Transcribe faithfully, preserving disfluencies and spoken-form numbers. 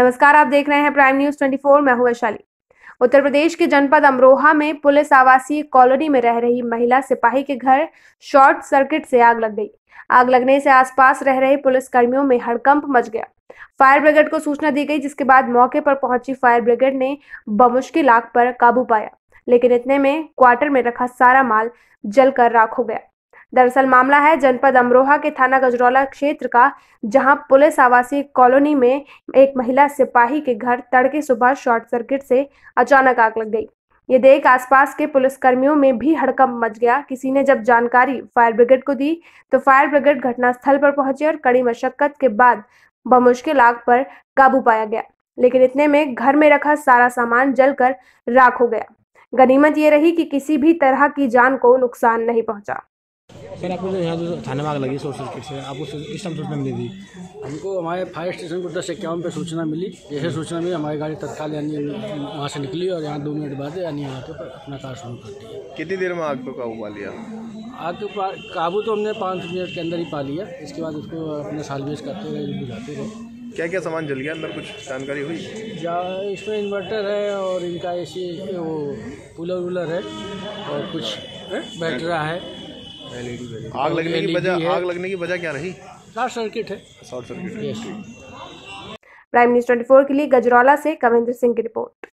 नमस्कार, आप देख रहे हैं प्राइम न्यूज चौबीस। मैं हूं वैशाली। उत्तर प्रदेश के जनपद अमरोहा में पुलिस आवासीय कॉलोनी में रह रही महिला सिपाही के घर शॉर्ट सर्किट से आग लग गई। आग लगने से आसपास रह रहे पुलिस कर्मियों में हड़कंप मच गया। फायर ब्रिगेड को सूचना दी गई, जिसके बाद मौके पर पहुंची फायर ब्रिगेड ने बमुश्किल आग पर काबू पाया, लेकिन इतने में क्वार्टर में रखा सारा माल जलकर राख हो गया। दरअसल मामला है जनपद अमरोहा के थाना गजरौला क्षेत्र का, जहां पुलिस आवासीय कॉलोनी में एक महिला सिपाही के घर तड़के सुबह शॉर्ट सर्किट से अचानक आग लग गई। ये देख आसपास के पुलिस कर्मियों में भी हड़कंप मच गया। किसी ने जब जानकारी फायर ब्रिगेड को दी तो फायर ब्रिगेड घटनास्थल पर पहुंची और कड़ी मशक्कत के बाद बमुश्किल आग पर काबू पाया गया, लेकिन इतने में घर में रखा सारा सामान जलकर राख हो गया। गनीमत ये रही कि किसी भी तरह की जान को नुकसान नहीं पहुंचा। सर, आपको जो यहाँ जो थाने में आग लगी शॉर्ट सर्किट से, आपको किस टाइम सूचना मिली थी? हमको हमारे फायर स्टेशन को दस इक्यावन पे सूचना मिली। जैसे सूचना मिली हमारी गाड़ी तत्काल यानी वहाँ से निकली और यहाँ दो मिनट बाद यानी यहाँ पे अपना कार शुरू कर दिया। कितनी देर में आग को काबू पा लिया? आग को काबू तो हमने पाँच मिनट के अंदर ही पा लिया। इसके बाद उसको अपने सालबेज करते रहे, बुझाते रहे। क्या क्या सामान जल गया अंदर, कुछ जानकारी हुई? जा इसमें इन्वर्टर है और इनका ए सी वो कूलर वूलर है और कुछ बैटरा है। आग लगने की वजह आग लगने की वजह क्या रही? शॉर्ट सर्किट है। Short circuit. प्राइम न्यूज चौबीस के लिए गजरौला से कविंद्र सिंह की रिपोर्ट।